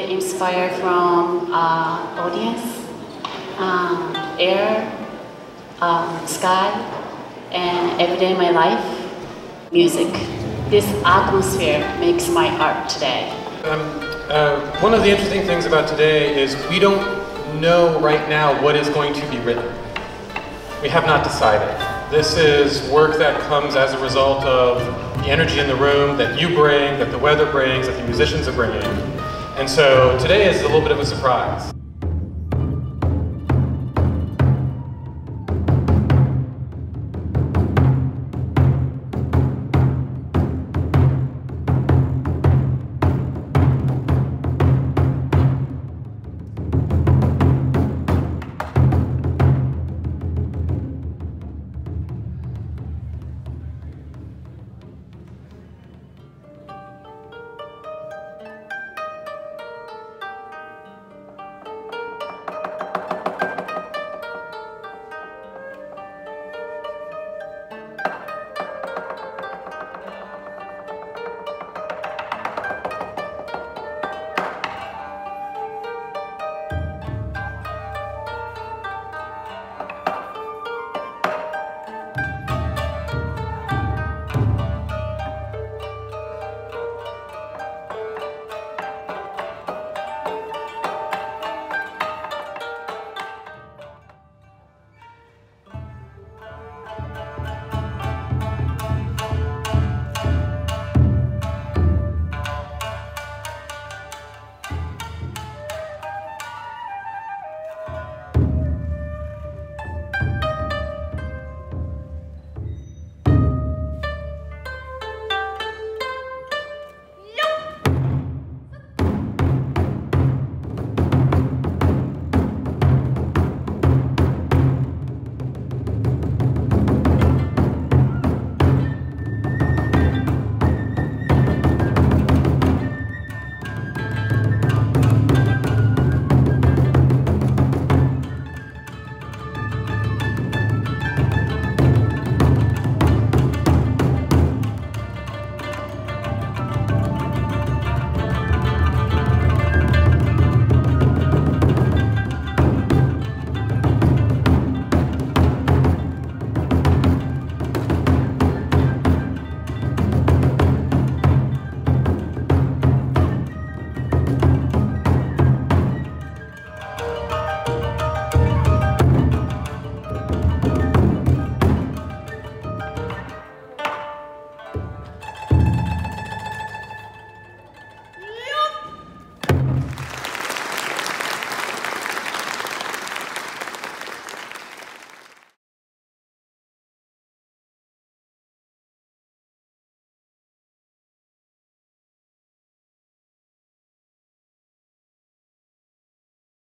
get inspired from audience, air, sky, and every day in my life, music. This atmosphere makes my art today. One of the interesting things about today is we don't know right now what is going to be written. We have not decided. This is work that comes as a result of the energy in the room that you bring, that the weather brings, that the musicians are bringing. And so today is a little bit of a surprise.